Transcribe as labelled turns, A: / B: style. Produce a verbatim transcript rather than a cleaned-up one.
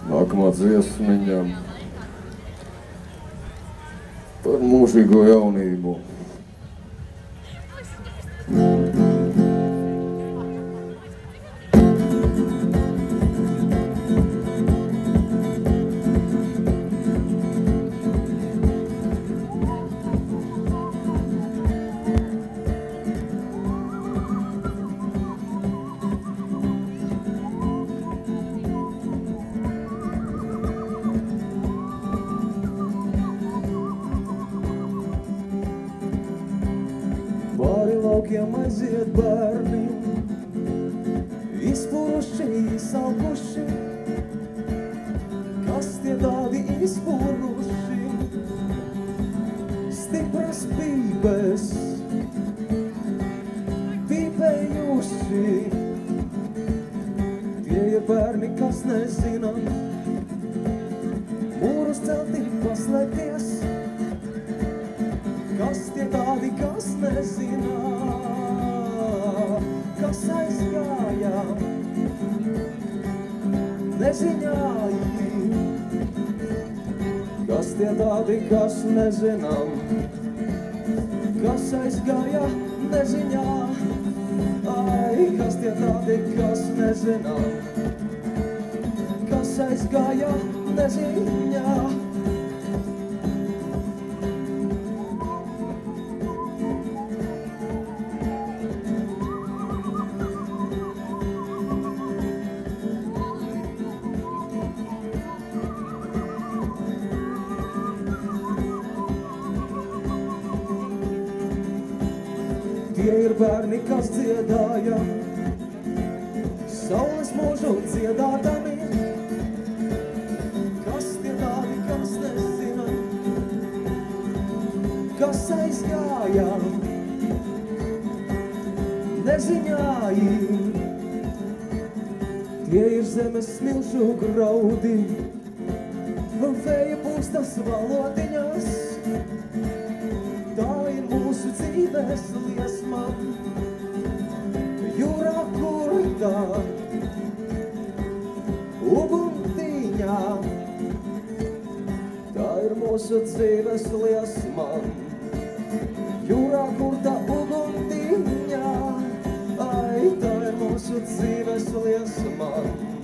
A: Nākamā dziesmiņa par mūžīgo jaunību.
B: Pāri laukiem aiziet bērni, izpuruši, izsalkuši. Kas tie tādi izpuruši? Stipras pīpes, pīpējuši. Tie ir bērni, kas nezina, mūrus celti paslēpties. Kas tie tādi, kas nezina, kas aizgāja neziņāji? Kas tie tādi, kas nezina, kas aizgāja neziņā? Ai, kas tie tādi, kas nezina, kas aizgāja neziņā? Tie ir bērni, kas dziedāja saules mūžu dziedātami. Kas tie tādi, kas nezina, kas aizgāja neziņāji? Tie ir zemes smilšu graudi, vēja pūstas valotiņas. Tā ir mūsu dzīves liesma, jūrā kurtā uguntiņā. Tā ir mūsu dzīves liesma, jūrā kurtā uguntiņā. Ai, tā ir mūsu dzīves liesma.